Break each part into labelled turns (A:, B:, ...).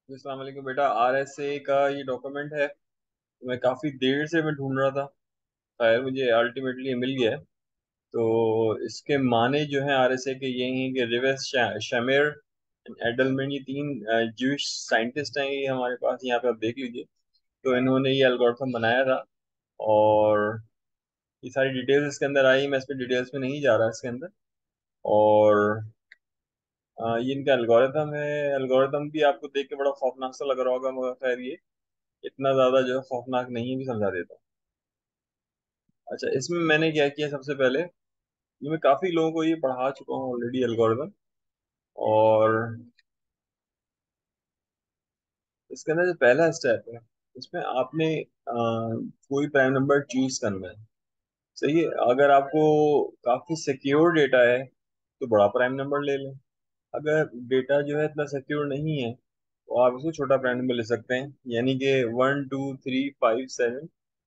A: अस्सलाम वालेकुम बेटा। RSA का ये डॉक्यूमेंट है। मैं काफ़ी देर से मैं ढूंढ रहा था। खैर मुझे अल्टीमेटली मिल गया है। तो इसके माने जो हैं RSA के यही हैं कि रिवेस शमेर एडलमैन, ये तीन जूश साइंटिस्ट हैं। ये हमारे पास यहाँ पे आप देख लीजिए। तो इन्होंने ये एल्गोरिथम बनाया था। और ये सारी डिटेल्स इसके अंदर आई। मैं इस पर डिटेल्स में नहीं जा रहा इसके अंदर। और ये इनका एल्गोरिथम है। एल्गोरिथम भी आपको देख के बड़ा खौफनाक सा लग रहा होगा, मगर खैर ये इतना ज्यादा जो है खौफनाक नहीं है, भी समझा देता हूँ। अच्छा, इसमें मैंने क्या किया सबसे पहले, ये मैं काफी लोगों को ये पढ़ा चुका हूँ ऑलरेडी एल्गोरिथम। और इसके अंदर जो पहला स्टेप है, इसमें आपने कोई प्राइम नंबर चूज करना है। सही है। अगर आपको काफी सिक्योर डेटा है तो बड़ा प्राइम नंबर ले लें। अगर डेटा जो है इतना सिक्योर नहीं है तो आप इसको छोटा प्राइम नंबर ले सकते हैं। यानी कि 1 2 3 5 7,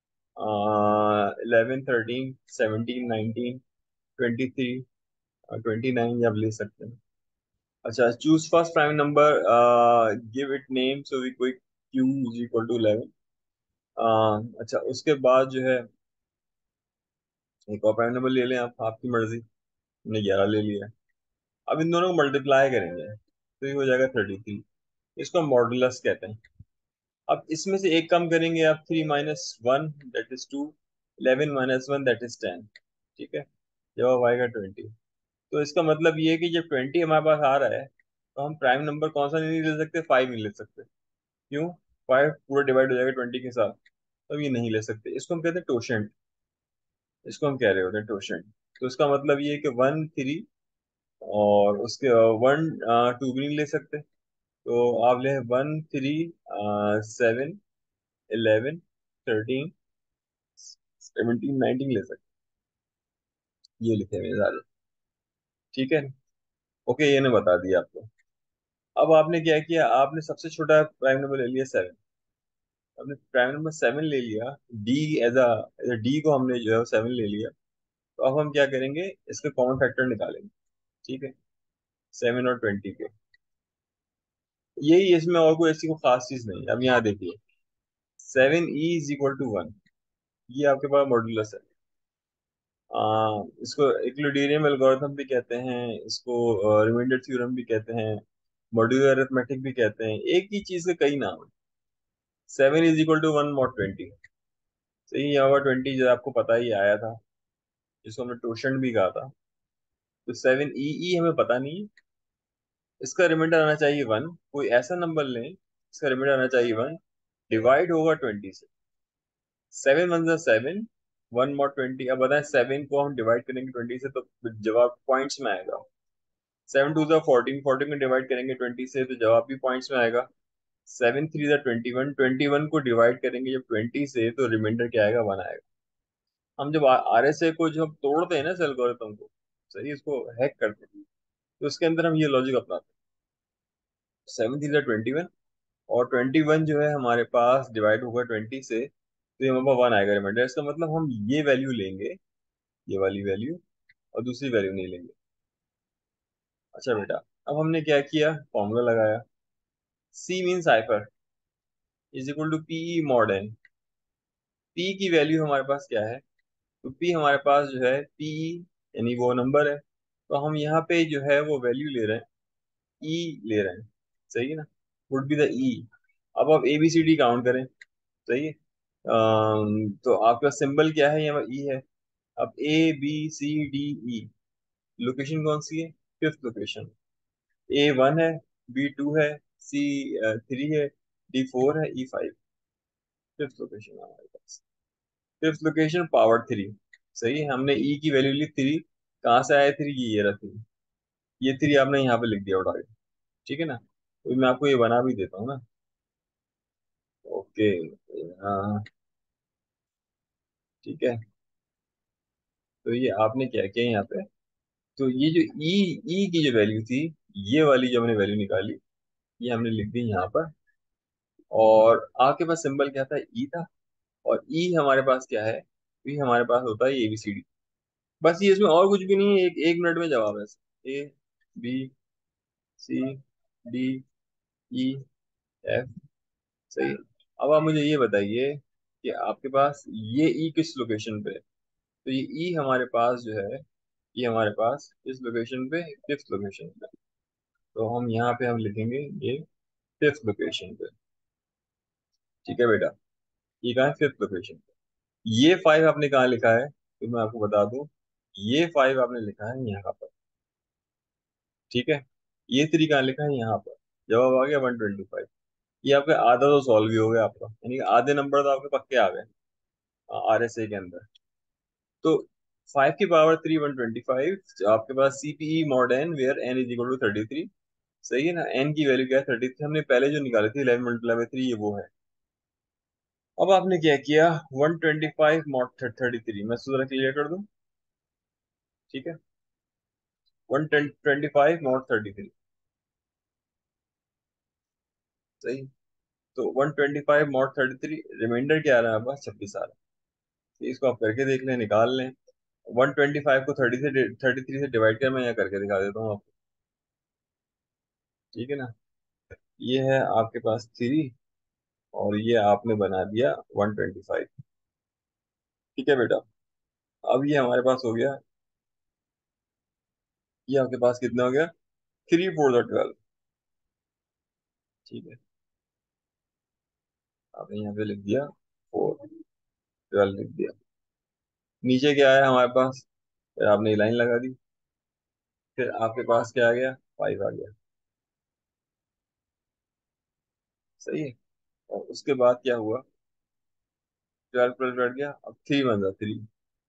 A: 11 13 17 19 23 29 आप ले सकते हैं। अच्छा, choose first prime number, give it name so we quick q is equal to 11। अच्छा, उसके बाद जो है एक और प्राइम नंबर ले लें आप, आपकी मर्जी। हमने 11 ले लिया। अब इन दोनों को मल्टीप्लाई करेंगे तो ये हो जाएगा 33। इसको हम मॉडुलस कहते हैं। अब इसमें से एक कम करेंगे आप, 3 - 1 दैट इज 2, 11 - 1 दैट इज 10। ठीक है। जवाब आएगा 20। तो इसका मतलब ये है कि जब 20 हमारे पास आ रहा है तो हम प्राइम नंबर कौन सा नहीं ले सकते, 5 नहीं ले सकते। क्यों? 5 पूरा डिवाइड हो जाएगा 20 के साथ, तो ये नहीं ले सकते। इसको हम कहते हैं टोशेंट। इसको हम कह रहे होते हैं टोशेंट। तो इसका मतलब ये है कि 1 3 और उसके 1 2 भी नहीं ले सकते। तो आप ले 1 3 7 11 13 17 19 ले सकते। ये लिखे हुए हैं सारे। ठीक है। ओके, ये ने बता दिया आपको। अब आपने क्या किया, आपने सबसे छोटा प्राइम नंबर ले लिया 7। हमने प्राइम नंबर 7 ले लिया। डी डी को हमने जो है 7 ले लिया। तो अब हम क्या करेंगे, इसके कॉमन फैक्टर निकालेंगे। ठीक है। 7 और 20 के। यही इसमें, और कोई ऐसी कोई खास चीज नहीं। अब यहाँ देखिए, 7e = 1। ये आपके पास मॉड्यूलस है। इसको इक्विलिब्रियम एल्गोरिथम भी कहते हैं, इसको रिमाइंडर थ्योरम भी कहते हैं, मॉड्यूलर अरिथमेटिक भी कहते हैं। एक ही चीज के कई नाम हैं। 7 = 1 mod 20। सही, यहाँ पर 20 जो आपको पता ही आया था, जिसको हमने टोशन भी कहा था। तो 7 ई हमें पता नहीं है। इसका रिमाइंडर आना चाहिए 1। कोई ऐसा नंबर लें, इसका रिमाइंडर आना चाहिए 1। डिवाइड होगा 20 से। 7 × 1 = 7, 1 mod 20। अब बताएं, 7 को हम डिवाइड करेंगे 20 से तो जवाब पॉइंट्स में आएगा। 7 × 2 = 14, 14 को डिवाइड करेंगे 20 से तो जवाब भी पॉइंट्स में आएगा। 7 × 3 = 21, 21 को डिवाइड करेंगे जब 20 से तो रिमाइंडर क्या आएगा, 1 आएगा। हम जब RSA को जब तोड़ते हैं ना, इस एल्गोरिथम को, सही, इसको हैक करते हैं, तो उसके अंदर हम ये लॉजिक अपनाते हैं। 7 × 3 = 21, और 21 जो है हमारे पास डिवाइड होगा 20 से तो ये हमारे पास 1 आएगा रिमाइंडर। इसका मतलब हम ये वैल्यू लेंगे, ये वाली वैल्यू, और दूसरी वैल्यू नहीं लेंगे। अच्छा बेटा, अब हमने क्या किया, फॉर्मूला लगाया। C mean cipher is equal to P mod n। P की वैल्यू हमारे पास क्या है, तो पी हमारे पास जो है पी, यानी वो नंबर है। तो हम यहाँ पे जो है वो वैल्यू ले रहे हैं, ई ले रहे हैं। सही है ना, वुड बी द ई। अब आप ABCD काउंट करें। सही है। तो आपका सिंबल क्या है, यहाँ ई है। अब ABCDE, लोकेशन कौन सी है, फिफ्थ लोकेशन। A 1 है, B 2 है, C 3 है, D 4 है, E 5। फिफ्थ लोकेशन हमारे पास। Fifth location power 3। सही है। हमने ई की वैल्यू ली 3। कहाँ से आया 3? ये रहा 3। ये 3 आपने यहाँ पे लिख दिया उठा के। ठीक है ना, तो मैं आपको ये बना भी देता हूँ ना। ओके। हाँ, ठीक है। तो ये आपने क्या किया यहाँ पे, तो ये जो ई ई की जो वैल्यू थी, ये वाली जो हमने वैल्यू निकाली, ये हमने लिख दी यहाँ पर। और आपके पास सिंबल क्या था, ई था। और ई हमारे पास क्या है, ई हमारे पास होता है ABCD। बस ये, इसमें और कुछ भी नहीं है। एक एक मिनट में जवाब है। A B C D E F. सही है। अब आप मुझे ये बताइए कि आपके पास ये ई किस लोकेशन पे है। तो ये ई हमारे पास जो है, ये हमारे पास इस लोकेशन पे, फिफ्थ लोकेशन पे। तो हम यहाँ पे हम लिखेंगे ये फिफ्थ लोकेशन पे। ठीक है बेटा, ये कहाँ है, फिफ्थ लोकेशन पे। ये फाइव आपने कहाँ लिखा है, तो मैं आपको बता दूं, ये फाइव आपने लिखा है यहाँ पर। ठीक है, ये थ्री कहाँ लिखा है, यहाँ पर। जवाब आ गया 125। ये आपका आधा तो सॉल्व ही हो गया आपका, यानी कि आधे नंबर तो आपके पक्के आ गए RSA के अंदर। तो 5 की पावर 3 125, आपके पास CPE mod N where N is equal to 33। सही है ना, एन की वैल्यू क्या है, 33। हमने पहले जो निकाली थी 11 × 3, ये वो है। अब आपने क्या किया, 125 मॉड 33, मैं इसको जरा क्लियर कर दूं। ठीक है, 125 मॉड 33। सही। तो 125 मॉड 33, रिमाइंडर क्या आ रहा है आपका, 26 आ रहा है। इसको आप करके देख लें, निकाल लें। 125 को 33 से डिवाइड कर, मैं यहाँ करके दिखा देता हूँ आपको। ठीक है ना, ये है आपके पास 3, और ये आपने बना दिया 125। ठीक है बेटा, अब ये हमारे पास हो गया, ये आपके पास कितना हो गया, 3 4 12। ठीक है, आपने यहाँ पे लिख दिया 4 12 लिख दिया। नीचे क्या है हमारे पास, फिर आपने लाइन लगा दी, फिर आपके पास क्या आ गया, 5 आ गया। सही है। और उसके बाद क्या हुआ, 12 प्लस बैठ गया, अब 3 बन रहा 3।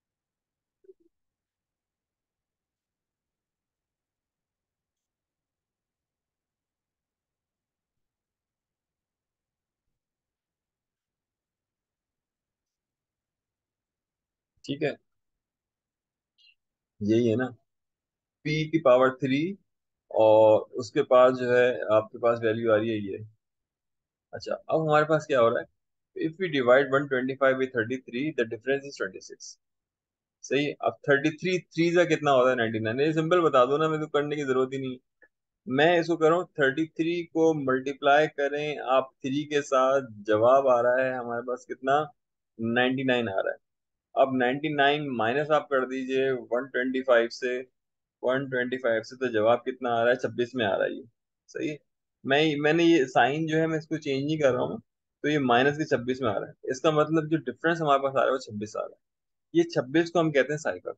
A: ठीक है, यही है ना, P की पावर 3, और उसके पास जो है आपके पास वैल्यू आ रही है ये। अच्छा, अब हमारे पास क्या हो रहा है, if we divide 125 by 33, the difference is 26। सही है। अब 33 थ्री का कितना होता है, 99। ये सिंपल बता दो ना, मेरे को करने की जरूरत ही नहीं। मैं इसको कर रहा हूँ, 33 को मल्टीप्लाई करें आप 3 के साथ, जवाब आ रहा है हमारे पास कितना, 99 आ रहा है। अब 99 माइनस आप कर दीजिए 125 से, 125 से तो जवाब कितना आ रहा है, 26 में आ रहा है ये। सही है। मैंने ये साइन जो है मैं इसको चेंज नहीं कर रहा हूँ, तो ये माइनस के 26 में आ रहा है। इसका मतलब जो डिफरेंस हमारे पास आ रहा है वो 26 आ रहा है। ये 26 को हम कहते हैं साइफर।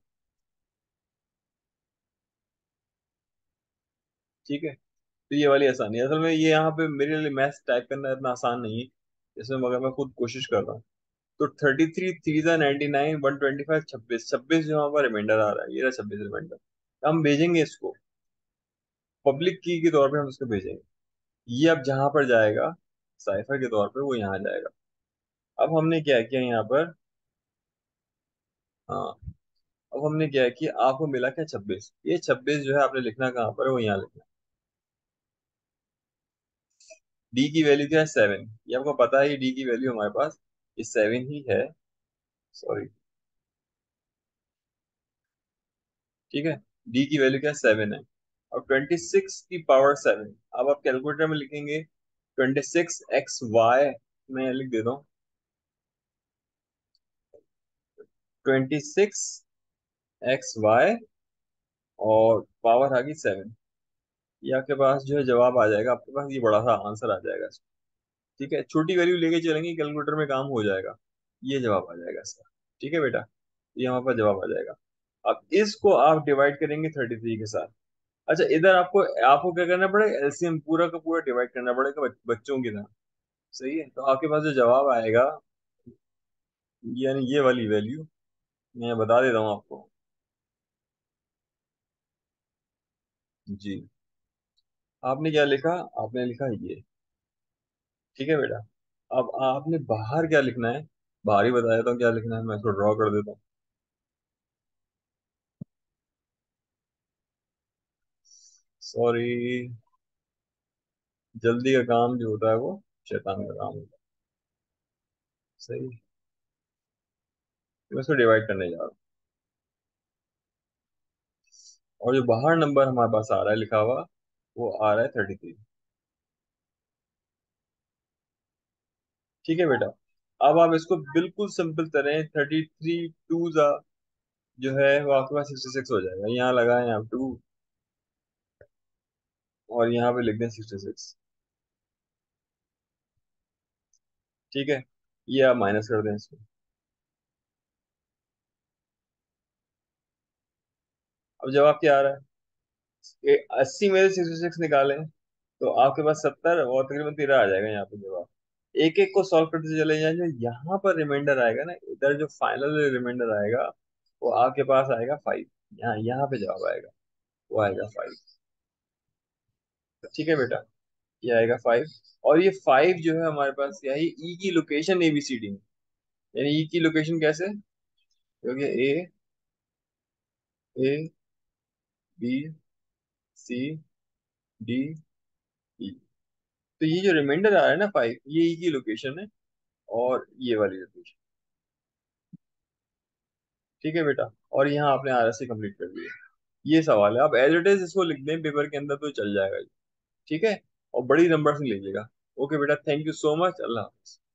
A: ठीक है, तो ये वाली आसानी है। असल में ये यहाँ पे मेरे लिए मैथ्स टाइप करना इतना आसान नहीं है, इसमें मगर मैं खुद कोशिश कर रहा हूँ। तो 33 थ्री जा 99, 125, 26, 26 जो हमारा रिमाइंडर आ रहा है, ये रहा 26 रिमाइंडर। हम भेजेंगे इसको पब्लिक की के तौर पे, हम इसको भेजेंगे। ये अब जहां पर जाएगा साइफर के तौर पे, वो यहाँ जाएगा। अब हमने क्या किया यहाँ पर, हाँ, अब हमने क्या किया, आपको मिला क्या, 26। ये 26 जो है आपने लिखना कहाँ पर है, वो यहाँ लिखना। डी की वैल्यू क्या है, 7। ये आपको पता है, ये डी की वैल्यू हमारे पास ये 7 ही है। सॉरी, ठीक है, डी की वैल्यू क्या है, 7 है। और 26 की पावर 7, अब आप कैलकुलेटर में लिखेंगे 26 XY, मैं लिख देता हूँ 26 XY, और पावर आ गई 7। ये आपके पास जो है जवाब आ जाएगा, आपके पास ये बड़ा सा आंसर आ जाएगा इसका। ठीक है, छोटी वैल्यू लेके चलेंगे, कैलकुलेटर में काम हो जाएगा। ये जवाब आ जाएगा इसका। ठीक है बेटा, ये हमारे पास जवाब आ जाएगा। अब इसको आप डिवाइड करेंगे 33 के साथ। अच्छा, इधर आपको आपको क्या करना पड़ेगा, एलसीएम पूरा का पूरा डिवाइड करना पड़ेगा बच्चों की तरह। सही है, तो आपके पास जो जवाब आएगा, यानी ये वाली वैल्यू, मैं बता देता हूँ आपको। जी, आपने क्या लिखा, आपने लिखा ये। ठीक है बेटा, अब आपने बाहर क्या लिखना है, बाहर ही बता देता हूँ क्या लिखना है, मैं इसको ड्रॉ कर देता हूँ। सॉरी, जल्दी का काम जो होता है वो शैतान का काम होता है। सही, मैं इसको डिवाइड करने जा रहा हूँ। और जो बाहर नंबर हमारे पास आ रहा है लिखा हुआ, वो आ रहा है 33। ठीक है बेटा। अब आप इसको बिल्कुल सिंपल तरह 33 टू जो है वो आपके पास 66 हो जाएगा। यहाँ लगाएं आप 2 और यहाँ पे लिख दें 66। ठीक है, ये आप माइनस कर दें इसको। अब जवाब क्या आ रहा है? 80 में से 66 निकालें तो आपके पास 70 और तकरीबन 13 आ जाएगा यहाँ पे जवाब। एक एक को सॉल्व करते चले जाएं, जो यहाँ पर रिमाइंडर आएगा ना, इधर जो फाइनल रिमाइंडर आएगा वो आपके पास आएगा 5। यहाँ यहाँ पे जवाब आएगा, वो आएगा 5। ठीक है बेटा, ये आएगा 5। और ये 5 जो है हमारे पास क्या है, ई की लोकेशन ABCD में। यानी ई की लोकेशन कैसे, क्योंकि A B C D E। तो ये जो रिमाइंडर आ रहा है ना 5, ये ई की लोकेशन है, और ये वाली लोकेशन। ठीक है बेटा, और यहाँ आपने RSC कंप्लीट कर दिया। ये सवाल है, आप एज इट इज इसको लिख दें पेपर के अंदर तो चल जाएगा। ठीक है, और बड़ी नंबर से लीजिएगा। ओके बेटा, thank you so much, Allah Hafiz.